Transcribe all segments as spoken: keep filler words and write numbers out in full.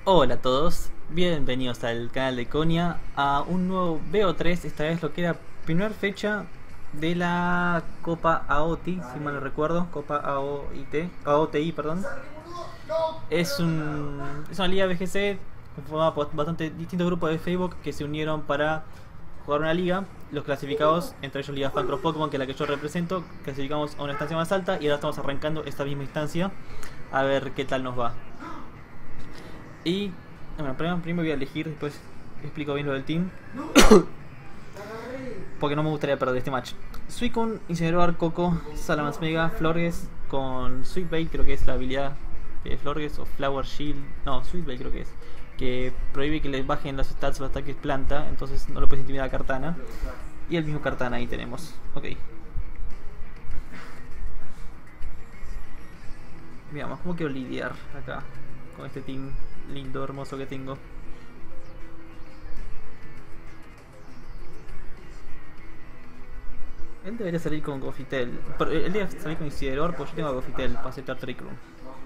Hola a todos, bienvenidos al canal de Konya a un nuevo B O tres, esta vez lo que era primera fecha de la Copa A O T I, si mal no recuerdo, Copa A O T I, A O T I, perdón. Es, un, es una liga B G C conformada por bastante distintos grupos de Facebook que se unieron para jugar una liga. Los clasificados, entre ellos Liga Fancross Pokémon, que es la que yo represento, clasificamos a una instancia más alta y ahora estamos arrancando esta misma instancia a ver qué tal nos va. Y bueno, primero, primero voy a elegir, después explico bien lo del team. Porque no me gustaría perder este match. Suicune, Incineroar, Coco, Salamence Mega, Florges con Sweet Bait, creo que es la habilidad de Florges, o Flower Shield, no, Sweet Bait creo que es, que prohíbe que le bajen las stats los ataques planta, entonces no lo puedes intimidar a Kartana. Y el mismo Kartana ahí tenemos, ok. Veamos, ¿cómo quiero lidiar acá con este team lindo, hermoso que tengo? Él debería salir con Gothitelle. Pero él debería salir con Incineroar porque yo tengo a Gothitelle para aceptar Trick Room.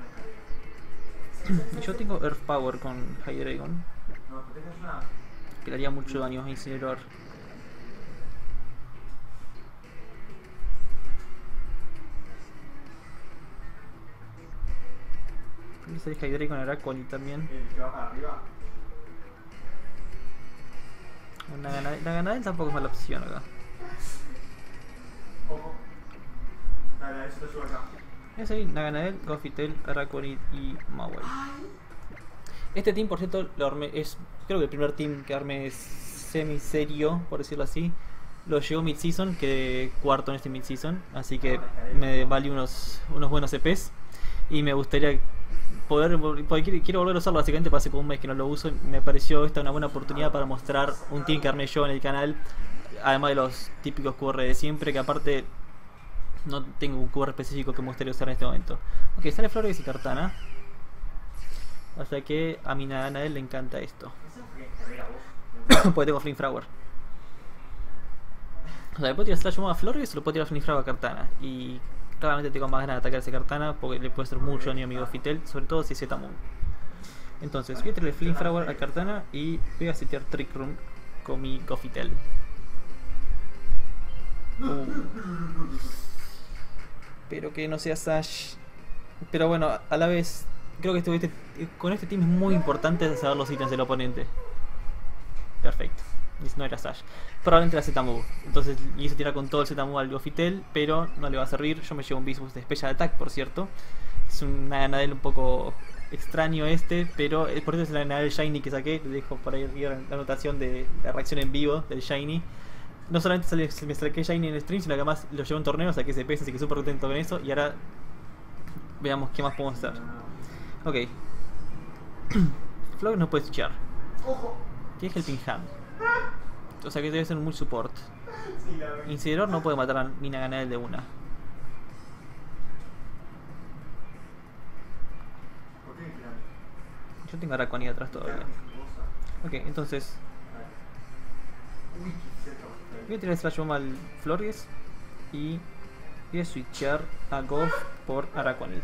Y yo tengo Earth Power con Hydreigon, que le haría mucho daño a Incineroar. Podría salir Hydreigon con Araquani también. Una Ganadel, la Ganadel tampoco es mala opción acá. Es ahí, Naganadel, Gothitelle, Araquanid y Mawile. Este team, por cierto, lo armé, es creo que el primer team que armé semi serio, por decirlo así. Lo llegó mid-season, quedé cuarto en este mid-season, así que me vale unos, unos buenos E Ps. Y me gustaría poder, porque quiero volver a usarlo, básicamente, para hace como un mes que no lo uso. Me pareció esta una buena oportunidad para mostrar un team que armé yo en el canal. Además de los típicos Q R de siempre, que aparte no tengo un Q R específico que me gustaría usar en este momento. Ok, sale Florges y Kartana. O sea que a mi Naganadel le encanta esto. Porque tengo Flamethrower. O sea, le puedo tirar Slash Bomb a Florges o le puedo tirar Flamethrower a Kartana. Y claramente tengo más ganas de atacar a ese Kartana porque le puede hacer mucho daño a mi Gothitelle, sobre todo si es Z-Moon. Entonces voy a tirarle Flamethrower a Kartana y voy a setear Trick Room con mi Gothitelle. Uh. Pero que no sea Sash. Pero bueno, a la vez creo que este, con este team es muy importante saber los ítems del oponente. Perfecto. No era Sash. Probablemente era Z-Move. Entonces le hice tirar con todo el Z-Move al Gothitelle, pero no le va a servir. Yo me llevo un Beast Boost de Special Attack, por cierto. Es una Ganadel un poco extraño este, pero por eso es la Ganadel Shiny que saqué. Les dejo por ahí la anotación de la reacción en vivo del Shiny. No solamente me saqué Shiny en el stream, sino que además lo llevo en torneo, saqué ese P S, así que súper contento con eso. Y ahora veamos qué más podemos hacer. Ok. Flog no puede switchar. ¿Qué es Helping Hand? O sea que debe ser muy support. Incineroar no puede matar a mi Naganadel de una. Yo tengo Araquanid atrás todavía. Ok, entonces voy a tirar Slash Bomb al Florges y voy a switchar a Goth por Araquanid.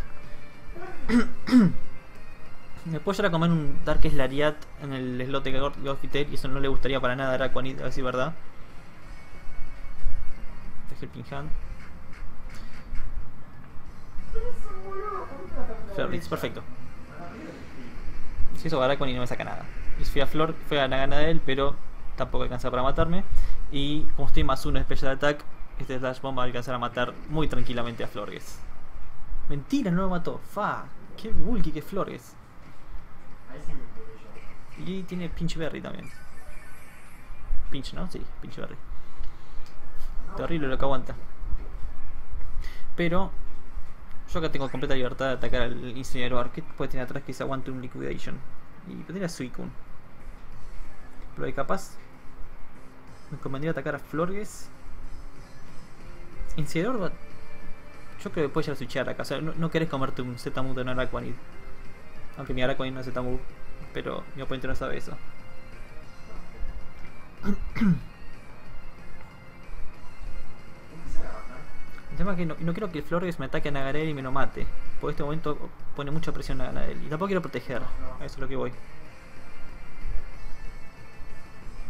Me puedo llegar a comer un Darkest Lariat en el slot de Gothitelle y eso no le gustaría para nada a Araquanid, a decir verdad. Este Helping Hand. Florges, perfecto. Si eso Araquanid no me saca nada. Y fui a Flor, fui a Naganadel, pero tampoco alcanza para matarme. Y como estoy más uno de Special Attack, este Slash Bomb va a alcanzar a matar muy tranquilamente a Florges. Mentira, no lo mató. Fa, qué bulky que es Florges. Y tiene Pinch Berry también. Pinch, ¿no? Sí, Pinch Berry. Terrible lo que aguanta. Pero yo acá tengo completa libertad de atacar al Incineroar. ¿Qué puede tener atrás que se aguante un Liquidation? Y podría Suicune. Pero hay capaz me convendría atacar a Florges. Incineroar, yo creo que puedes llegar a switchar acá. O sea, no, no querés comerte un Z-Move de un Araquanid. Aunque mi Araquanid no es Z-Move, pero mi oponente no sabe eso. El tema es que no, no quiero que el Florges me ataque a Naganadel y me lo mate. Por este momento pone mucha presión a Naganadel. Y tampoco quiero proteger. A eso es lo que voy.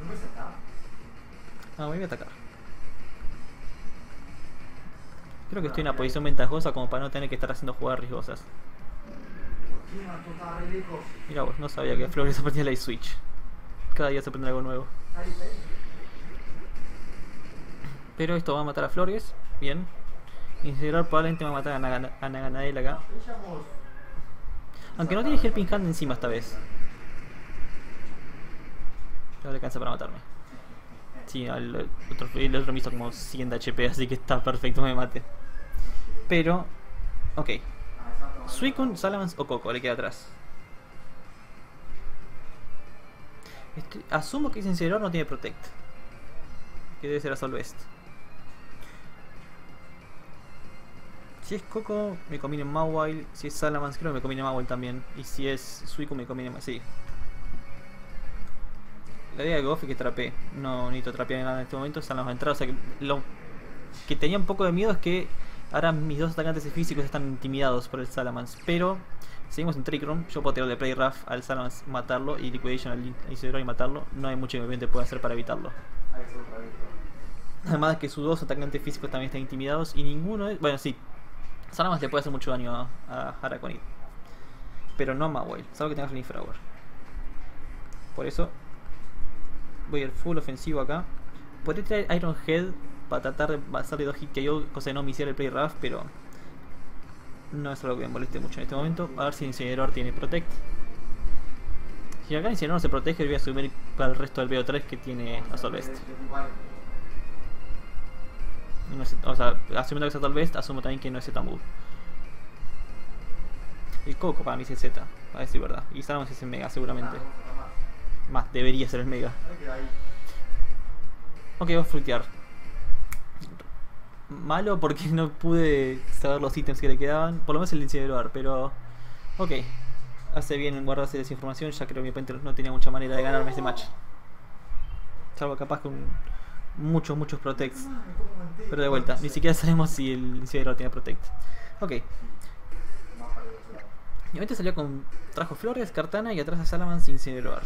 Ah, voy a atacar. Creo que estoy en una posición ventajosa como para no tener que estar haciendo jugadas riesgosas. Mira vos, no sabía que Flores aprendía la Switch. Cada día se aprende algo nuevo. Pero esto va a matar a Flores. Bien. Incinerador probablemente va a matar a, Nagan a Naganadel acá. Aunque no tiene Helping Hand encima esta vez. No le alcanza para matarme. Sí, el otro, el otro me hizo como cien de H P, así que está perfecto, me mate. Pero, ok. Suicune, Salamence o Coco le queda atrás. Este, asumo que Incinerador no tiene Protect. Que debe ser Assault Vest. Si es Coco, me conviene Mawile. Si es Salamence, creo que me conviene Mawile también. Y si es Suicune, me conviene más. Sí. La idea de Goff es que trapee. No necesito trapear nada en este momento. Salamence va a entrar. O sea que lo que tenía un poco de miedo es que ahora mis dos atacantes físicos están intimidados por el Salamence. Pero seguimos en Trick Room. Yo puedo tirarle Play Rough al Salamence, matarlo. Y Liquidation al Incinerador y matarlo. No hay mucho que me pueda hacer para evitarlo. Además de que sus dos atacantes físicos también están intimidados. Y ninguno es. Bueno, sí. Salamence le puede hacer mucho daño a, a Araquanid. Pero no a Mawile. Salvo que tenga Flamethrower. Por eso voy al full ofensivo acá. Podría traer Iron Head para tratar de hacerle dos hit K O, cosa de no iniciar el Play Rough, pero no es algo que me moleste mucho en este momento. A ver si el Incinerador tiene Protect. Si acá el Incinerador no se protege, voy a asumir para el resto del B O tres que tiene Assault Vest. No es, o sea, asumiendo que es Assault Vest, asumo también que no es Z-Move. El Coco para mí es el Z, a decir verdad. Y Salamence es el Mega seguramente. Más, debería ser el Mega. Ok, voy a frutear. Malo porque no pude saber los ítems que le quedaban. Por lo menos el Incinerador, pero... Ok. Hace bien en guardarse esa información. Ya creo que mi oponente no tenía mucha manera de ganarme este match. Salvo capaz con muchos, muchos protects. Pero de vuelta, ni siquiera sabemos si el Incinerador tiene protect. Ok. Y ahorita salió con... Trajo Flores, Kartana y atrás a Salamence Incinerador.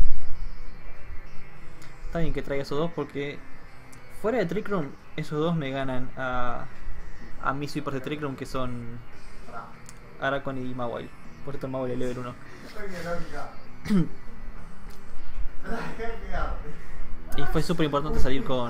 Está bien que traiga esos dos porque fuera de Trick Room esos dos me ganan a, a mis sweepers de Trick Room que son Araquanid y Mawile. Por cierto, Mawile es level uno. Y fue súper importante salir con...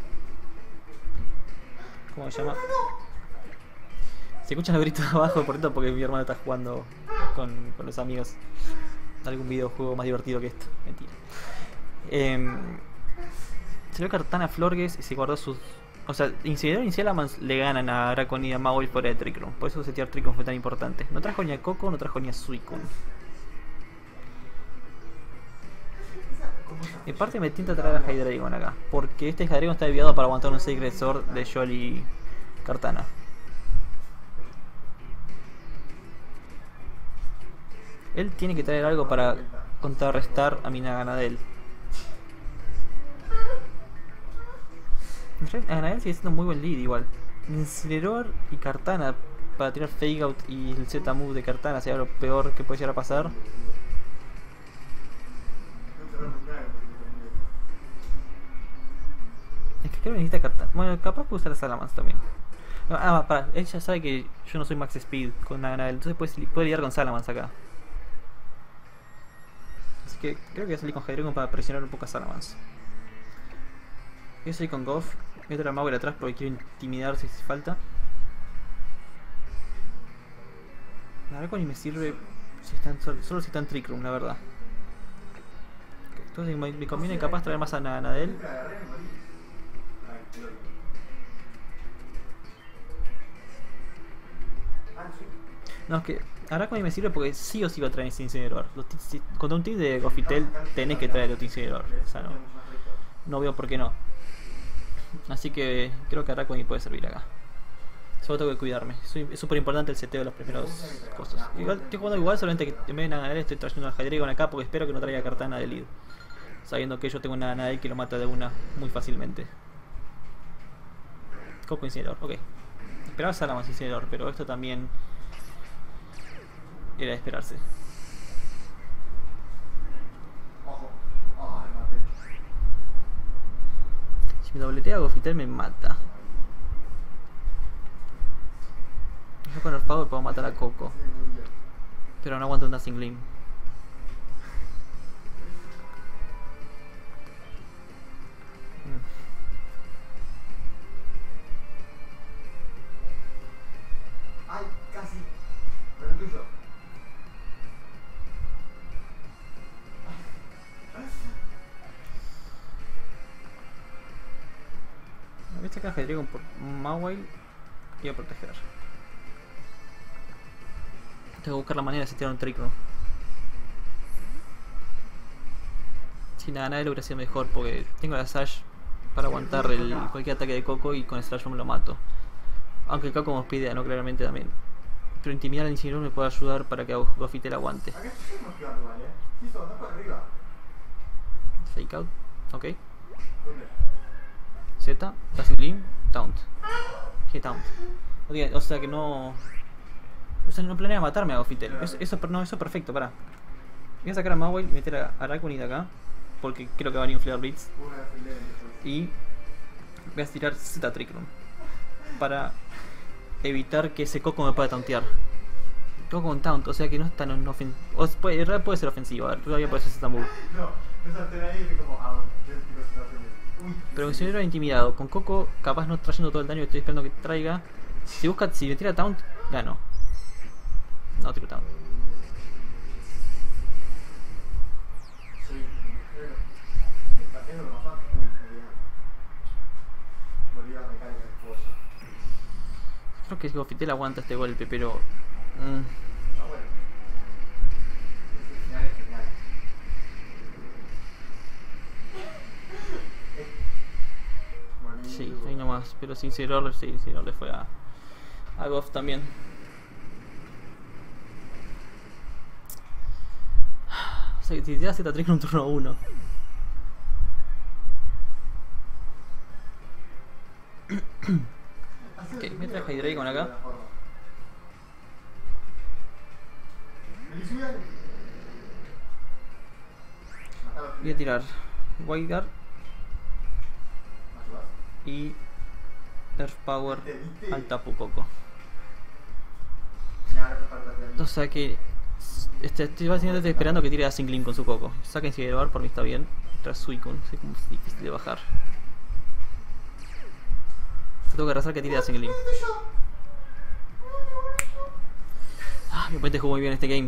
¿Cómo se llama? Se escuchan los gritos abajo, por cierto, porque mi hermano está jugando con, con los amigos algún videojuego más divertido que esto. Mentira. Eh, se ve Kartana Florges y se guardó sus... O sea, Incinerador y Salamence le ganan a Araquanid y a Mawile fuera de Trick Room. Por eso setear Trick Room fue tan importante. No trajo ni a Coco, no trajo ni a Suicune. En parte me tienta traer a Hydreigon acá, porque este Hydreigon está desviado para aguantar un Sacred Sword de Jolly Kartana. Él tiene que traer algo para contrarrestar a mi Naganadel. Naganadel sigue siendo muy buen lead igual. Incinerador y Kartana para tirar Fake Out y el Z-Move de Kartana sería lo peor que puede llegar a pasar. Es que creo que necesita Kartana. Bueno, capaz puede usar a Salamence también. Ah, para, él ya sabe que yo no soy Max Speed con Naganadel, entonces puede, puede lidiar con Salamence acá. Así que creo que voy a salir con Hydreigon para presionar un poco a Salamence. Yo soy con Goff. Voy a traer a Mawile atrás porque quiero intimidar si hace falta. La verdad que ni me sirve si están, solo, solo si está en Trick Room, la verdad. Entonces me, me conviene capaz traer más a Naganadel. No, es que Araquanid me sirve porque sí o sí va a traer ese Incinerador. Si, contra un team de Gothitelle tenés que traer otro Incinerador. O sea, no, no veo por qué no. Así que creo que Araquanid puede servir acá. Solo tengo que cuidarme. Soy, es súper importante el seteo de las primeras cosas. Igual, estoy jugando igual, solamente que en vez de Naganadel estoy trayendo a Hydreigon acá porque espero que no traiga Kartana de lead. Sabiendo que yo tengo una Naganadel que lo mata de una muy fácilmente. Coco Incinerador, ok. Esperaba Salamence Incinerador, pero esto también era de esperarse. dobletea a Gofitel me mata. Yo con el Power puedo matar a Coco. Pero no aguanto un Dancing Gleam. Ay, casi. Pero el tuyo. Me voy a sacar a Hydreigon por Mawile y a proteger. Tengo que buscar la manera de setear un Trick Room. Si nada, nada lo hubiera sido mejor porque tengo la Sash para aguantar el, cualquier ataque de Coco y con el Slash me lo mato. Aunque el Coco me pide, no claramente también. Pero intimidar al Incineroar me puede ayudar para que Gofitel aguante. Acá estoy quedando mal, eh. Sí, son, no para arriba. Fake out, ok. ¿Dónde? Z, Dancing Gleam, Taunt. ¿Qué Taunt? O sea que no... O sea, no planea matarme a Gofitel. Eso, eso, no, eso es perfecto, pará. Voy a sacar a Mawile y meter a Araquanid acá. Porque creo que va a venir un Flare Blitz. Y voy a tirar Z Trick Room para evitar que ese Coco me pueda tauntear. Coco con Taunt, o sea que no es tan ofensivo. Puede, en realidad puede ser ofensivo, a ver, todavía puede ser Z Move. No, me salté de ahí y como, ah, bueno, yo tipo se está ofendiendo. Uy, pero mi señor era intimidado. Con Coco, capaz no trayendo todo el daño que estoy esperando que traiga. Si busca, si me tira Taunt, gano. No tiro Taunt. sí, me está haciendo lo más fácil. Uy, me olvidé. Me olvidé la mecánica de cosas. Creo que Gofitel aguanta este golpe, pero... Mm, Ah, bueno. Ese final es genial. sí, ahí nomás. Pero sin Incineroar, sí, Incineroar le fue a, a Gof también. O sea que si te da Z Trick en un turno uno. Ok, me trae Hydreigon acá. Voy a tirar White Guard y Earth Power al Tapu Koko. O sea que este, estoy básicamente esperando que tire a Singling con su Coco. Saca Incineroar, por mí está bien. Tras Suicune, sé cómo es difícil de bajar. Tengo que arrasar que tire a Singling. Ah, mi oponente jugó muy bien este game.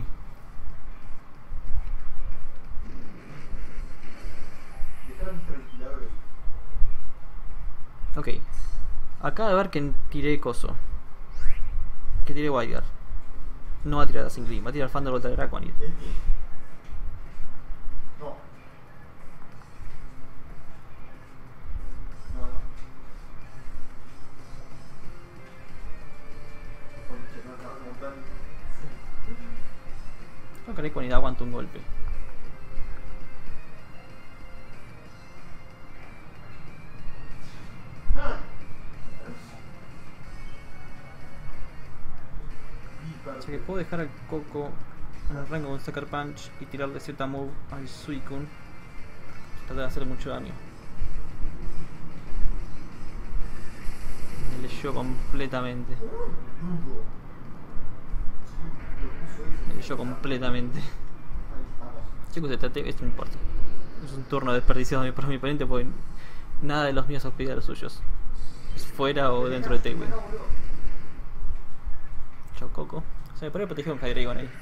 Ok. Acaba de ver que tiré coso. Que tiré White Guard. No va a tirar a Singling, va a tirar Thunderbolt de Araquanid. No. No, no. Conche, no, no, no, tan... Creo que Araquanid aguanta un golpe. O sea que puedo dejar al Coco en el rango con Sucker Punch y tirarle Z Move al Suicune. Tratar de hacer mucho daño. Me leyó completamente. Me leyó completamente. Chicos, esto no importa. Es un turno desperdiciado por mi oponente porque nada de los míos auspicia a los suyos. Es fuera o dentro de Tailwind. Chao Coco. O sea, me podría proteger con Hydreigon ahí.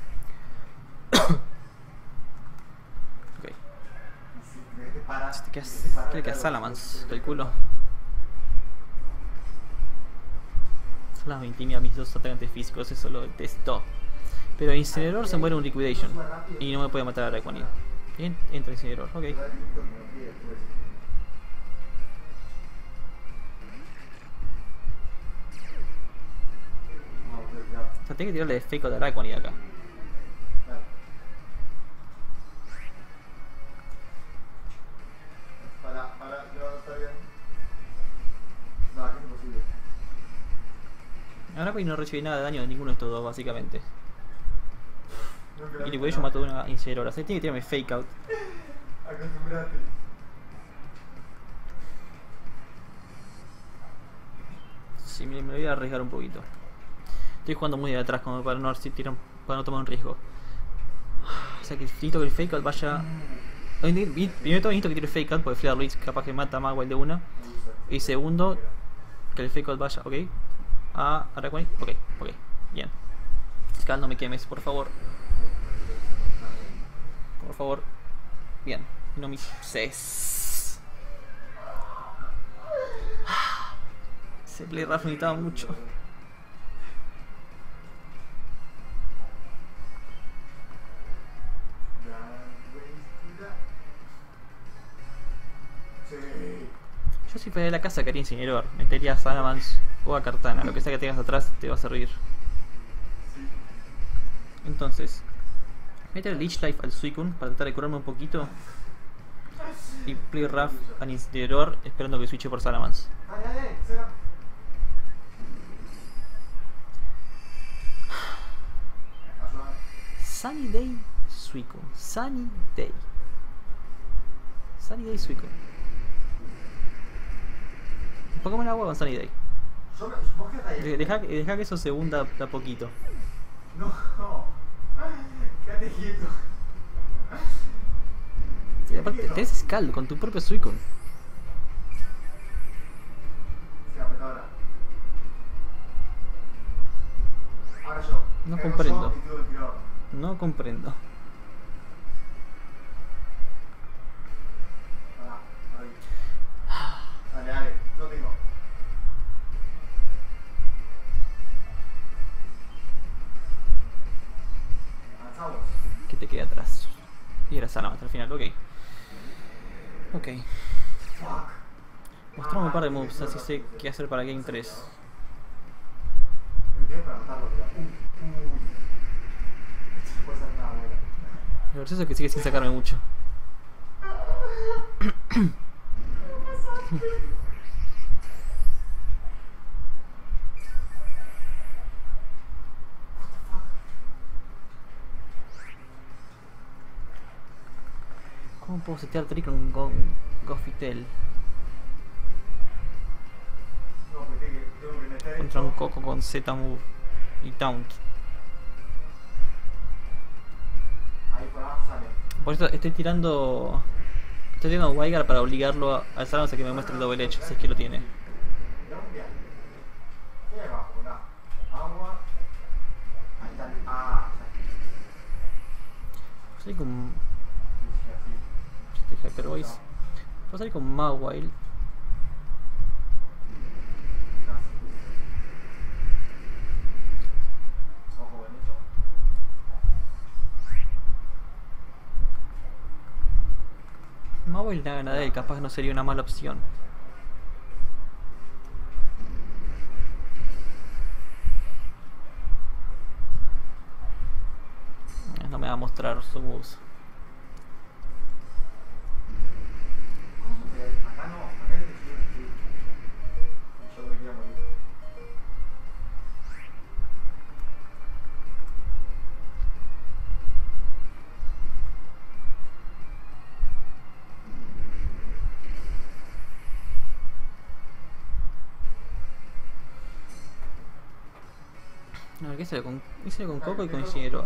Ok. Este que es. Creo que a Salamence, calculo. Salamence me intimida a mis dos atacantes físicos, eso lo detesto. Pero Incineroar se muere un Liquidation y no me puede matar a Araquanid. Bien, entra Incineroar, ok. O sea, tengo que tirarle de Fake Out a Araquanid acá. Para, para, no, está bien. No, es imposible. Araquanid no recibe nada de daño de ninguno de estos dos, básicamente. No, Y Liquidation mató de una Incineroar, o sea, tiene que tirarme Fake Out. acostumbrate. Sí, me, me voy a arriesgar un poquito. Estoy jugando muy de atrás como para no, si tiran, para no tomar un riesgo. O sea que necesito que el fake out vaya. Primero todo necesito que tire fake out porque Flare Blitz capaz que mata a Magwell de una. Y segundo, que el fake out vaya, ok. A Araquani, ok, ok, bien. Cal, no me quemes, por favor. Por favor. Bien, no me ses. Ese play rough necesitaba mucho. Yo si fuera de la casa quería incinerador, metería a Salamence o a Kartana, lo que sea que tengas atrás te va a servir. Entonces, meter el Leech Life al Suicune para tratar de curarme un poquito. Y Play Rough al incinerador esperando que switche por Salamence. Sunny Day Suicune, Sunny Day. Sunny Day Suicune. Pokémon agua con Sunny Day. De, deja, deja que eso se hunda de a poquito. No, no. Quédate quieto. Sí, aparte, tenés Scald con tu propio Suicune. Sí, apretá ahora. Ahora yo. No Eh, comprendo. yo y tú el tirador. No comprendo. Pará, ahí. Dale, dale, lo tengo. Avanzamos. Que te quede atrás. Y era Salamence al final, ok. Ok. Fuck. Mostrame un par de moves, así sé qué hacer para Game tres. Me tengo para matarlo, pero. Uy, uy. Esto no puede ser nada bueno. Lo gracioso es que sigue sin sacarme mucho. ¿Cómo puedo setear Trickle con Gothitelle? No, pues tengo que, tengo que meter Contra un esto. Coco con Z-Move y Taunt. Ahí por abajo sale. Por eso estoy tirando. Estoy tirando a Wygar para obligarlo a alzarnos a que me muestre el Double Edge, si es que lo tiene. Colombia. ¿Qué hay abajo? Acá. Agua. Ahí está. Ah, Puedo salir con. así. Este Hyper Voice. Puedo salir con Mawile. Casi. Ojo con eso. Mawile nada de él, capaz no sería una mala opción. No me va a mostrar su moves. ¿Cómo se ve? Acá no, acá es que sí. Yo me quería morir. No, ¿qué sale con, qué sale con Coco y con Incineroar?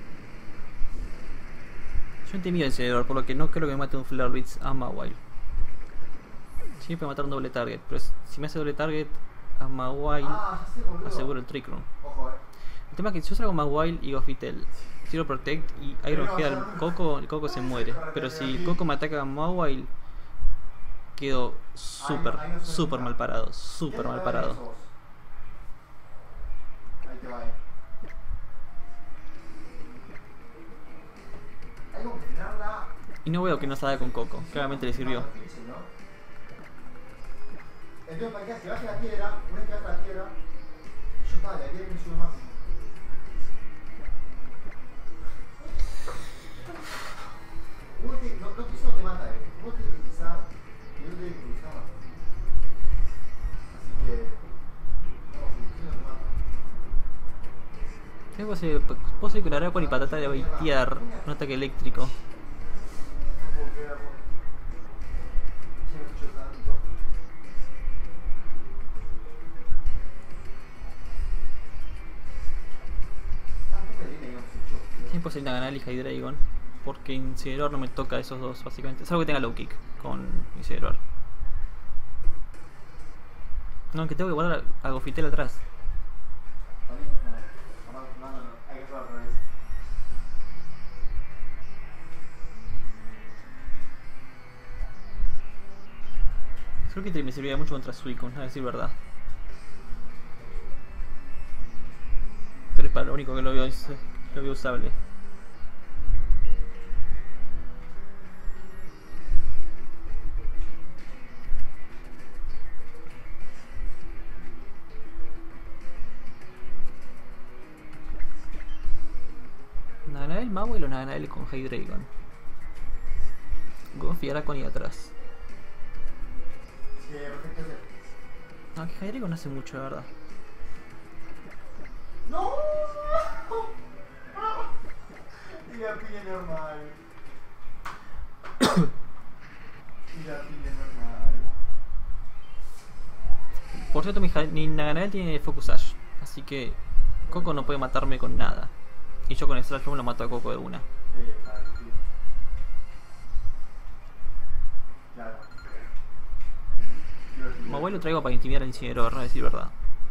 Yo entendí el Incineroar, por lo que no creo que me mate un Flare Blitz a Mawile. Sí, puede matar un doble target, pero si me hace doble target a Mawile, Ah, ya sé, boludo. aseguro el Trick Room. Ojo, eh. El tema es que si yo salgo Mawile y Gothitelle, tiro Protect y Iron Head al Coco, el Coco se muere. Pero si el Coco me ataca a Mawile, quedo súper, súper mal parado, súper mal parado. Ahí te va, eh. Hay como que tirarla. Y no veo que no salga con Coco, claramente le sirvió. Entonces, para que se baje la piedra, una vez que baje la piedra, yo estaba, la piedra que me sube más. Uno tiene, no, no, eso no te mata, eh. Uno tiene que pisar y uno tiene que cruzar. Así que. No, eso no te mata. Sí, puedo seguir, puedo seguir con la Araquani para tratar de baitear un ataque eléctrico. No puedo creerlo. ¿Quién me escuchó tanto? puede ser Naganel y Hydreigon, porque Incineroar no me toca a esos dos, básicamente. Salvo que tenga low kick con Incineroar. No, aunque tengo que guardar a, a Gothitelle atrás. No, no, no, no, no, hay que hacerlo al revés. Creo que me serviría mucho contra Suicune, a decir verdad. Pero es para lo único que lo veo, es, lo veo usable. Naganadel, Mawile o Naganadel con Hydreigon. Goofy ahora con y atrás. Sí, perfecto ese. No, que Hydreigon no hace mucho, la verdad. ¡No! Y la pilla normal. Y la pilla normal. Por cierto, mi, mi Naganadel tiene Focus Sash, así que Coco no puede matarme con nada. Y yo con el Slash Room lo mato a Coco de una. Sí, claro, sí. Claro. Mawile lo traigo para intimidar al Incineroar, no decir verdad.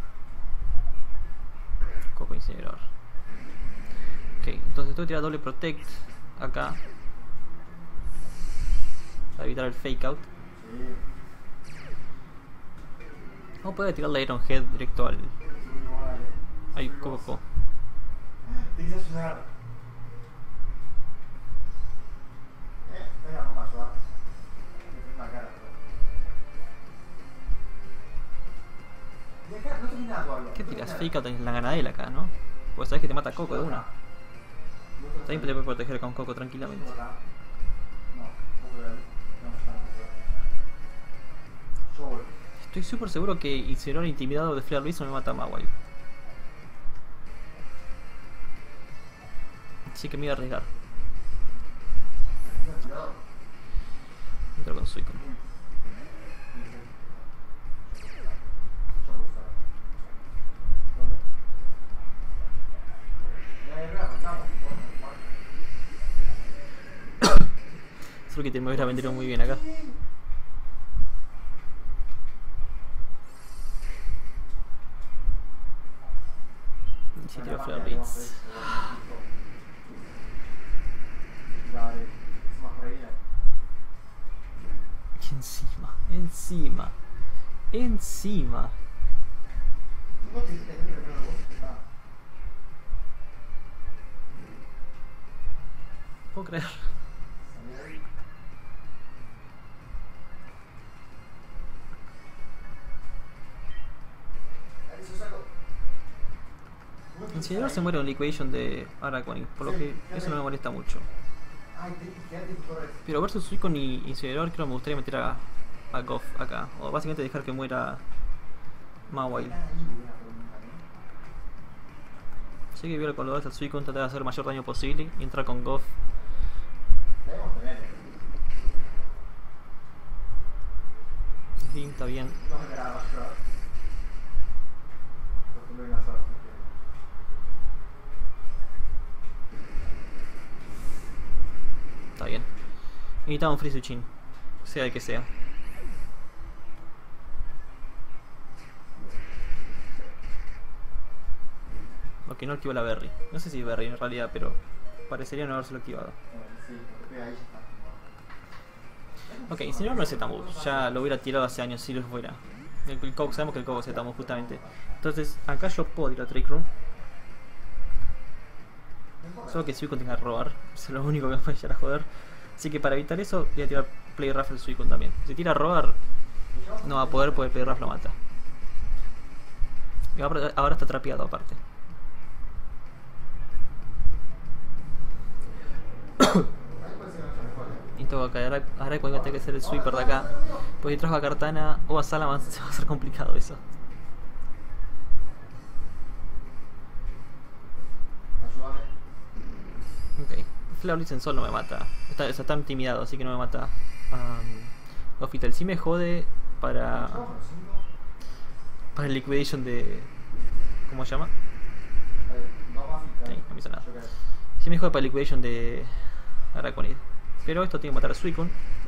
Coco Incineroar. Ok, entonces tengo que tirar doble Protect acá para evitar el Fake Out. Sí. O puedo tirarle Iron Head directo al. Ay, Coco. Tienes que sonar. Eh, venga, vamos a ayudar. Me la cara. Deja, no tenés nada todavía. ¿Qué tiras? Fake Out en la Naganadel acá, ¿no? Pues sabes que te mata Coco de una. También te puedes proteger con Coco tranquilamente. No, no puedo ver. No, está yo voy. Estoy súper seguro que Incineroar intimidado de Flare Blitz no me mata a Mawile. Así que me voy a arriesgar. Entro con Suicune. Solo que te me hubiera vendido muy bien acá. Y si tiro Flare Blitz. Encima, encima, encima. Puedo creer. Incineroar se muere en Liquidation de Araquanid, por lo que eso no me molesta mucho. Pero versus Suicune y Incineroar creo que me gustaría meter a, a Goff acá, o básicamente dejar que muera Mawile. Así que voy a colocar al Suicune, tratar de hacer el mayor daño posible y entrar con Goff. Sí, está bien. Está bien. Necesitamos un Free Switching, sea el que sea. Ok, no activo la Berry. No sé si Berry en realidad, pero parecería no haberse activado. Ok, si no, no es Z-Move. Ya lo hubiera tirado hace años si lo fuera. El, el Coco, sabemos que el Coco es Z-Move justamente. Entonces, acá yo puedo tirar Trick Room. Solo que Suicune tenga que robar. Eso es lo único que me puede llegar a joder. Así que para evitar eso, voy a tirar Play Raffle Suicune también. Si tira a robar, no va a poder porque Play Raffle lo mata. Y ahora, ahora está trapeado aparte. Y tengo que caer. Ahora cuando tenga que hacer el sweeper de acá. Pues si trajo a Kartana o a Salamence se va a hacer complicado eso. Ok. Flare Blitz en sol no me mata. Está, está intimidado, así que no me mata. Um, Gothitelle sí me jode para. Para el liquidation de. ¿Cómo se llama? Ahí, no me hizo nada. Si me juega para Liquidation de Araquanid. Pero esto tiene que matar a Suicune.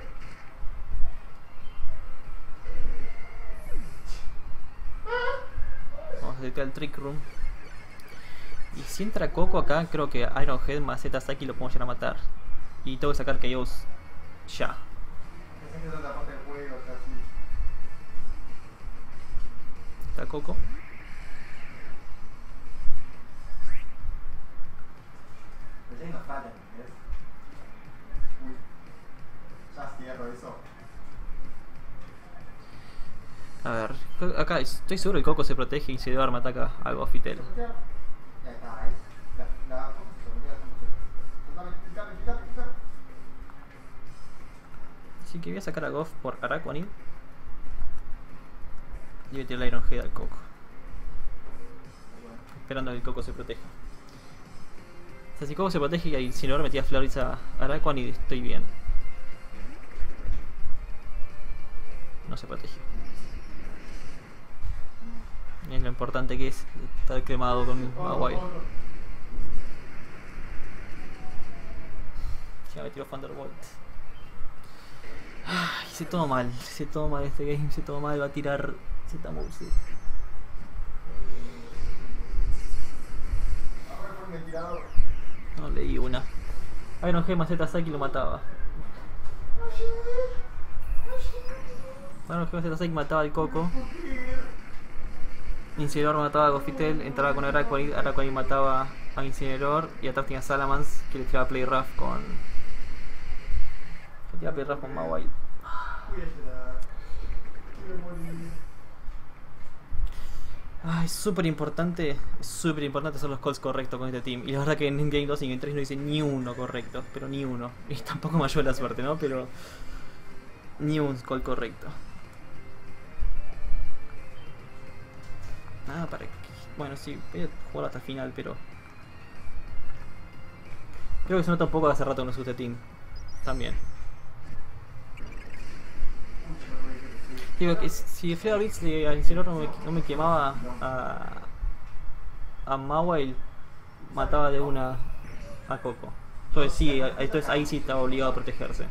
Vamos a acercar el Trick Room. Y si entra Coco acá, creo que Iron Head más Z Saki lo podemos llegar a matar. Y tengo que sacar K Os ya. Está Coco. A ver, acá estoy seguro que el Coco se protege y Incineroar me ataca a Gothitelle. Así que voy a sacar a Goth por Araquanid. Y voy a tirar el Iron Head al Coco. Esperando a que el Coco se proteja. O sea, si Coco se protege y Incineroar me tira Flores a Araquanid, estoy bien. No se protege. Es lo importante que es estar quemado con Mawile. Ya me tiró Thunderbolt. Ay, hice todo mal, hice todo mal este game, hice todo mal, va a tirar Z-Mouse. No leí una. Iron Head más Z Saki lo mataba. Iron Head más Z Saki mataba al Coco. Incineroar mataba a Gothitelle, entraba con Araquanid, Araquanid mataba a Incineroar y atrás tenía Salamence que le tiraba Play Rough con... Le tiraba Play Rough con Mawile. Ah, es súper importante, es súper importante hacer los calls correctos con este team. Y la verdad que en Game dos y en Game tres no hice ni uno correcto, pero ni uno. Y tampoco me ayudó la suerte, ¿no? Pero ni un call correcto. Nada para que... Bueno, sí, voy a jugar hasta el final, pero... Creo que se nota un poco hace rato que no se usa este team. También. Digo que si el Flare Blitz de Incineroar no me, no me quemaba a... a Mawile, mataba de una a Coco. Entonces sí, entonces ahí sí estaba obligado a protegerse.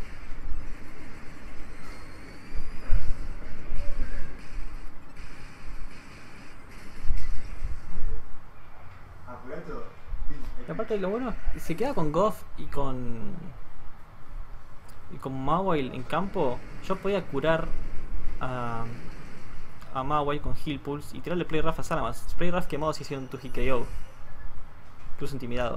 Y aparte lo bueno, se queda con Goth y con... y con Mawile en campo. Yo podía curar a... a Mawile con Heal Pulse y tirarle Play Rough a Salamence. Play Rough quemado si hicieron tu hit K O. Incluso intimidado.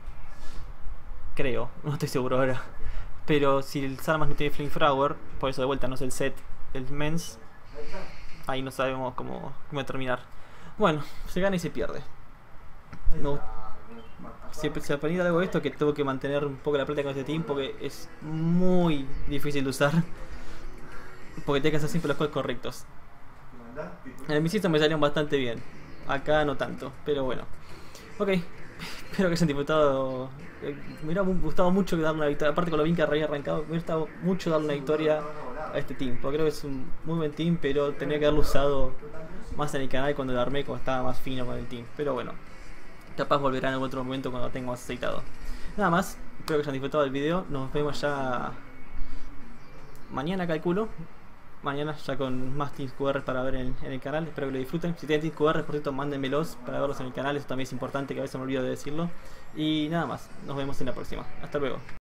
Creo, no estoy seguro ahora. Pero si el Salamence no tiene Flamethrower, por eso de vuelta no es el set, el Mens, ahí no sabemos cómo, cómo va a terminar. Bueno, se gana y se pierde. No, siempre se aprendí algo de esto, que tengo que mantener un poco la plata con este team porque es muy difícil de usar. Porque tengo que hacer siempre los calls correctos. En mi sistema me salieron bastante bien. Acá no tanto, pero bueno. Ok, espero que hayan disfrutado. Me hubiera gustado mucho darle una victoria. Aparte con lo bien que había arrancado, me hubiera gustado mucho darle una victoria a este team. Porque creo que es un muy buen team, pero tenía que haberlo usado más en el canal cuando lo armé, cuando estaba más fino con el team. Pero bueno, capaz volverá en otro momento cuando lo tenga más aceitado. Nada más, espero que hayan disfrutado del video. Nos vemos ya mañana, calculo. Mañana ya con más Teams Q R para ver en, en el canal. Espero que lo disfruten. Si tienen Teams Q R, por cierto, mándenmelos para verlos en el canal. Eso también es importante, que a veces me olvido de decirlo. Y nada más, nos vemos en la próxima. Hasta luego.